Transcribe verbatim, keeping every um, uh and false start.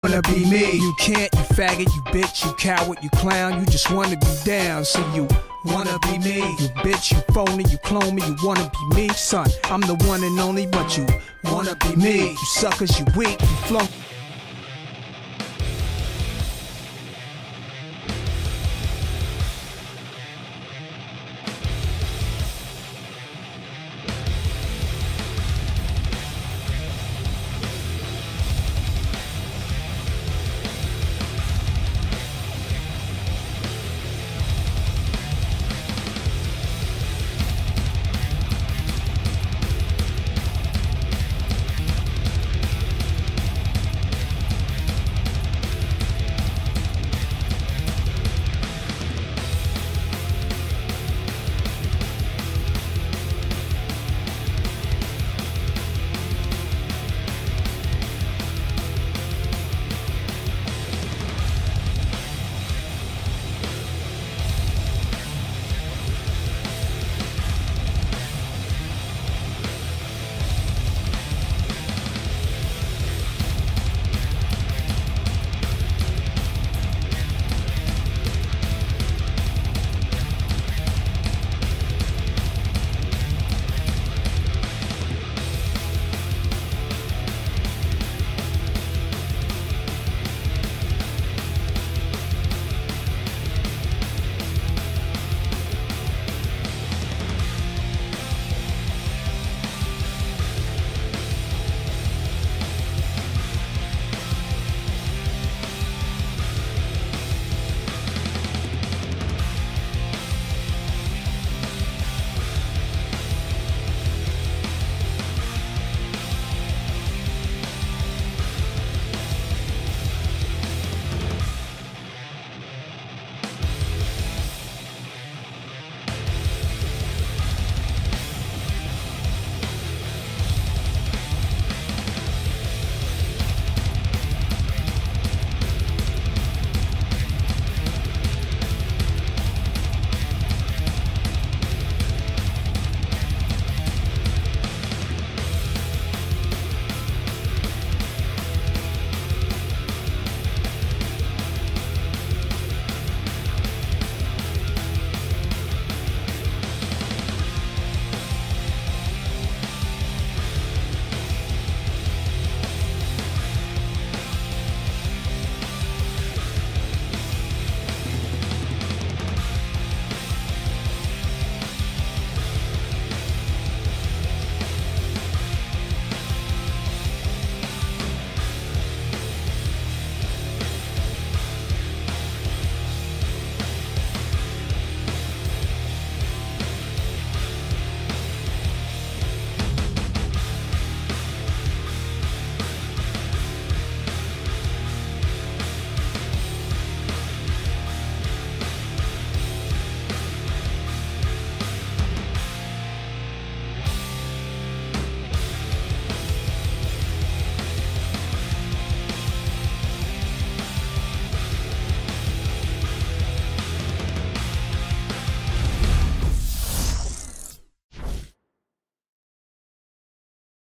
wanna be me. You can't, you faggot, you bitch, you coward, you clown. You just wanna be down, so you wanna be me. You bitch, you phony, you clone me, you wanna be me. Son, I'm the one and only, but you wanna be me. You suckers, you weak, you flunk.